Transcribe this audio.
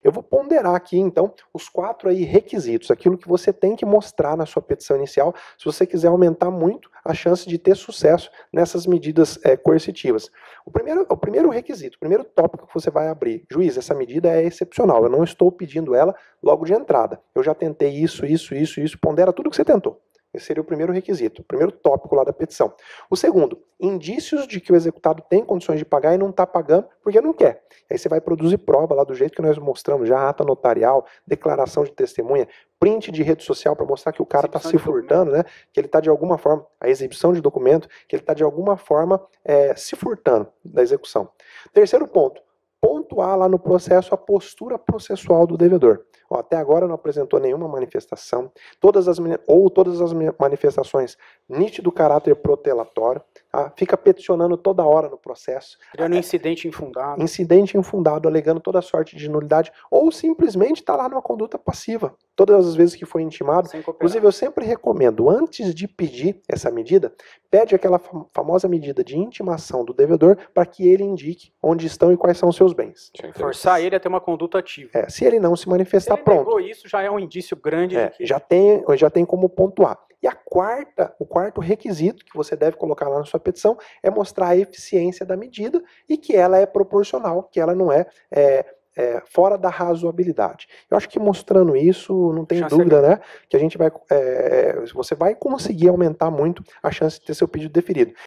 Eu vou ponderar aqui, então, os 4 aí requisitos, aquilo que você tem que mostrar na sua petição inicial, se você quiser aumentar muito a chance de ter sucesso nessas medidas coercitivas. O primeiro requisito, o primeiro tópico que você vai abrir, juiz, essa medida é excepcional, eu não estou pedindo ela logo de entrada. Eu já tentei isso, pondera tudo que você tentou. Esse seria o primeiro requisito, o primeiro tópico lá da petição. O segundo, indícios de que o executado tem condições de pagar e não está pagando porque não quer. Aí você vai produzir prova lá do jeito que nós mostramos, já ata notarial, declaração de testemunha, print de rede social para mostrar que o cara está se furtando, né? Que ele está de alguma forma, a exibição de documento, que ele está de alguma forma se furtando da execução. Terceiro ponto, pontuar lá no processo a postura processual do devedor. Ó, até agora não apresentou nenhuma manifestação, todas as manifestações nítido caráter protelatório, tá? Fica peticionando toda hora no processo. Criando incidente infundado. Incidente infundado, alegando toda sorte de nulidade, ou simplesmente está lá numa conduta passiva. Todas as vezes que foi intimado. Inclusive, eu sempre recomendo, antes de pedir essa medida, pede aquela famosa medida de intimação do devedor para que ele indique onde estão e quais são os seus bens. Forçar ele a ter uma conduta ativa. Se ele não se manifestar, pronto. Negou isso, já é um indício grande. De que... já tem como pontuar. E o quarto requisito que você deve colocar lá na sua petição é mostrar a eficiência da medida e que ela é proporcional, que ela não é fora da razoabilidade. Eu acho que mostrando isso, não tem dúvida, né, que a gente vai, você vai conseguir aumentar muito a chance de ter seu pedido deferido.